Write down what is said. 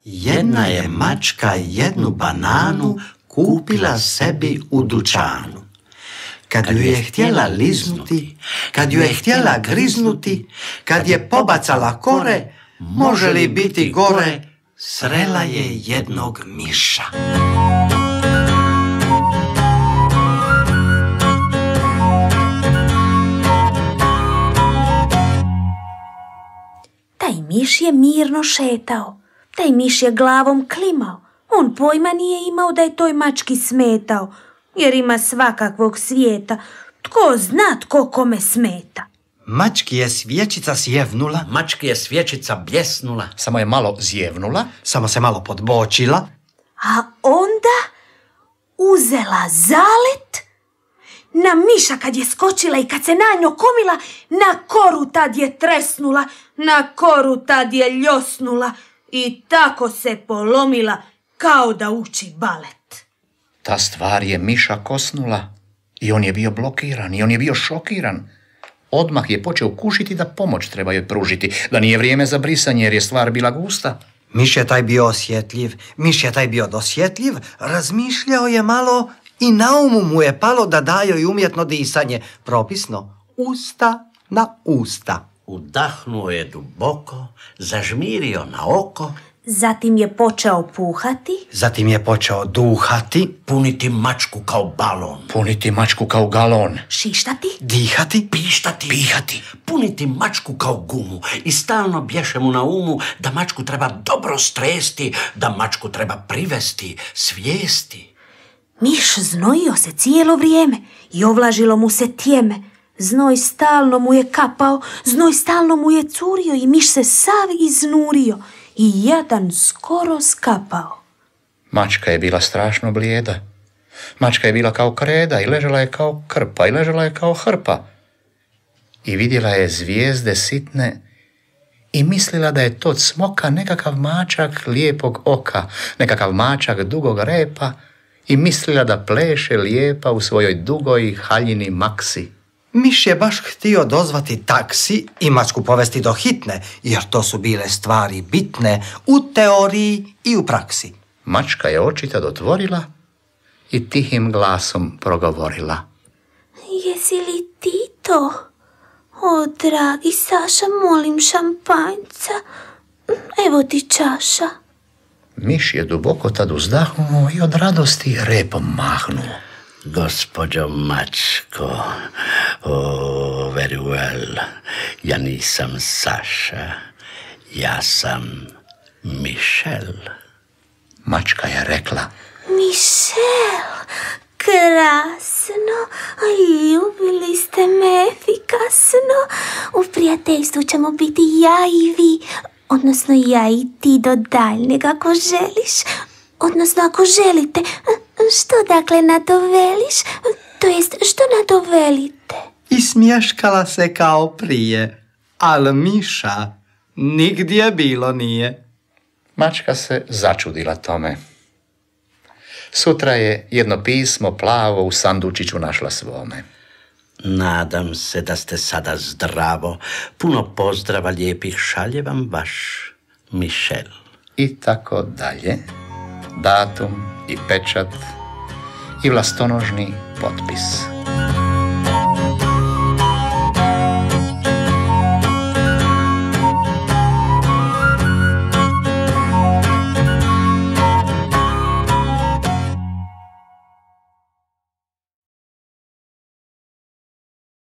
Jedna je mačka jednu bananu kupila sebi u dućanu. Kad ju je htjela liznuti, kad ju je htjela griznuti, kad je pobacala kore, može li biti gore, srela je jednog miša. Taj miš je mirno šetao, taj miš je glavom klimao. On pojma nije imao da je toj mački smetao, jer ima svakakvog svijeta. Tko zna tko kome smeta. Mački je svječica sjevnula, Mački je svječica bljesnula, Samo je malo zjevnula. samo se malo podbočila. A onda uzela zalet na miša kad je skočila i kad se na nju komila, na koru tad je tresnula, na koru tad je ljosnula i tako se polomila kao da uči balet. Ta stvar je miša kosnula i on je bio blokiran i on je bio šokiran. Odmah je počeo kušiti da pomoć treba joj pružiti, da nije vrijeme za brisanje jer je stvar bila gusta. Miš je taj bio osjetljiv, miš je taj bio dosjetljiv, razmišljao je malo i na umu mu je palo da da joj umjetno disanje, propisno usta na usta. udahnuo je duboko, zažmirio na oko, Zatim je počeo puhati, Zatim je počeo duhati, puniti mačku kao balon, Puniti mačku kao galon. šištati, dihati, pištati, pihati, puniti mačku kao gumu i stalno bješe mu na umu da mačku treba dobro stresti, da mačku treba privesti, svijesti. miš znojio se cijelo vrijeme i ovlažilo mu se tjeme. Znoj stalno mu je kapao, znoj stalno mu je curio i miš se sav iznurio i jadan skoro skapao. Mačka je bila strašno blijeda. Mačka je bila kao kreda i ležala je kao krpa i ležala je kao hrpa. I vidjela je zvijezde sitne i mislila da je to cmoka nekakav mačak lijepog oka, nekakav mačak dugog repa i mislila da pleše lijepa u svojoj dugoj haljini maksi. Miš je baš htio dozvati taksi i mačku povesti do hitne, jer to su bile stvari bitne u teoriji i u praksi. Mačka je oči tad otvorila i tihim glasom progovorila. Jesi li ti to? O, dragi Saša, molim šampanjca. Evo ti čaša. Miš je duboko tad uzdahnuo i od repom mahnuo. Gospođo mačko, oh, very well, ja nisam Saša, ja sam Mišel. Mačka je rekla. Mišel, krasno, ljubili ste me efikasno. U prijateljstvu ćemo biti ja i vi, odnosno ja i ti do daljnjeg ako želiš. Odnosno ako želite, što dakle na to veliš? To jest, što na to velite? I smješkala se kao prije, ali miša nigdje bilo nije. Mačka se začudila tome. Sutra je jedno pismo plavo u sandučiću našla svome. Nadam se da ste sada zdravo. Puno pozdrava lijepih šalje vam vaš Mišel. I tako dalje. Datum i pečat i vlastonožni potpis.